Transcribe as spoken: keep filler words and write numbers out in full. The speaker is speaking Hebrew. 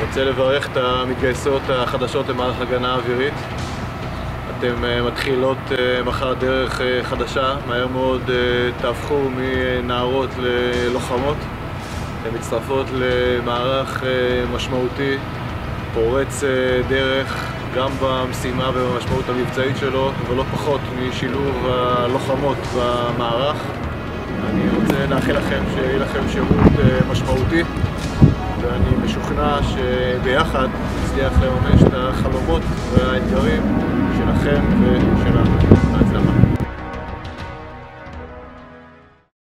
רוצה לברך את המתגייסות החדשות למערך הגנה אווירית. אתן מתחילות מחר דרך חדשה, מהר מאוד תהפכו מנערות ללוחמות. אתן מצטרפות למערך משמעותי, פורץ דרך, גם במשימה ובמשמעות המבצעית שלו, ולא פחות משילוב הלוחמות במערך. אני רוצה לאחל לכם שיהיה לכם שירות משמעותי, ואני משוכנע שביחד נצליח לממש את החלומות והאתגרים שלכם ושלנו. בהצלחה.